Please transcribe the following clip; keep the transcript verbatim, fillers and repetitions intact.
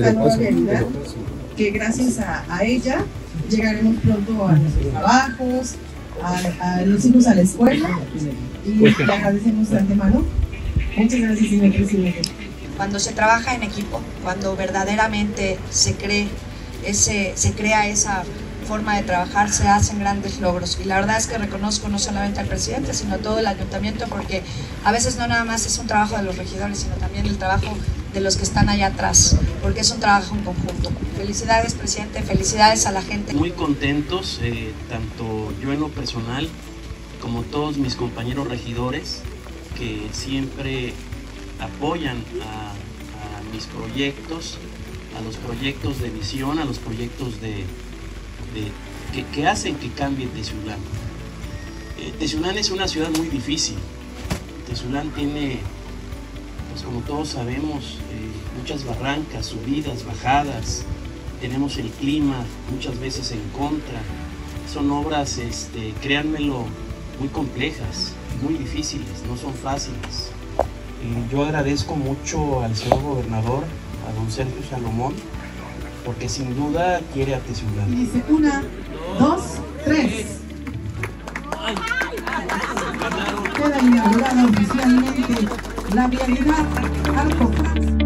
esta nueva realidad, que gracias a, a ella llegaremos pronto a nuestros trabajos, a, a los hijos a la escuela, y le agradecemos de antemano. Muchas gracias, señor presidente. Cuando se trabaja en equipo, cuando verdaderamente se cree ese, se crea esa forma de trabajar, se hacen grandes logros. Y la verdad es que reconozco no solamente al presidente, sino a todo el ayuntamiento, porque a veces no nada más es un trabajo de los regidores, sino también el trabajo de los que están allá atrás, porque es un trabajo en conjunto. Felicidades, presidente, felicidades a la gente. Muy contentos, eh, tanto yo en lo personal, como todos mis compañeros regidores, que siempre apoyan a, a mis proyectos, a los proyectos de visión, a los proyectos de, de que, que hacen que cambie Texulán. Eh, Texulán es una ciudad muy difícil. Texulán tiene, pues como todos sabemos, eh, muchas barrancas, subidas, bajadas. Tenemos el clima muchas veces en contra. Son obras, este, créanmelo, muy complejas, muy difíciles, no son fáciles. Y yo agradezco mucho al señor gobernador, a don Sergio Salomón, porque sin duda quiere a Texulán. Y dice una, dos, tres. Queda inaugurada oficialmente la vialidad Arco.